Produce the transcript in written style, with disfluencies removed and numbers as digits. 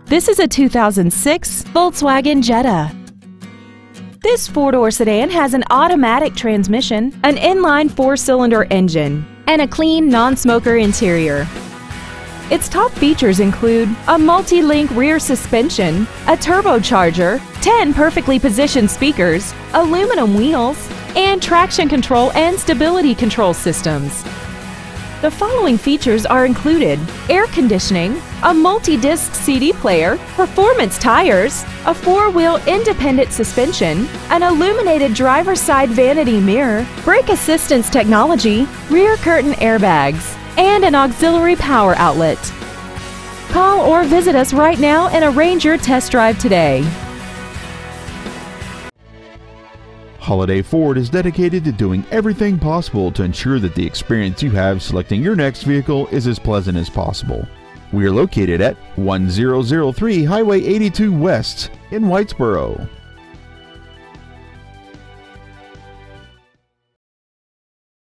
This is a 2006 Volkswagen Jetta. This four-door sedan has an automatic transmission, an inline four-cylinder engine, and a clean non-smoker interior. Its top features include a multi-link rear suspension, a turbocharger, 10 perfectly positioned speakers, aluminum wheels, and traction control and stability control systems. The following features are included: air conditioning, a multi-disc CD player, performance tires, a four-wheel independent suspension, an illuminated driver's side vanity mirror, brake assistance technology, rear curtain airbags, and an auxiliary power outlet. Call or visit us right now and arrange your test drive today. Holiday Ford is dedicated to doing everything possible to ensure that the experience you have selecting your next vehicle is as pleasant as possible. We are located at 1003 Highway 82 West in Whitesboro.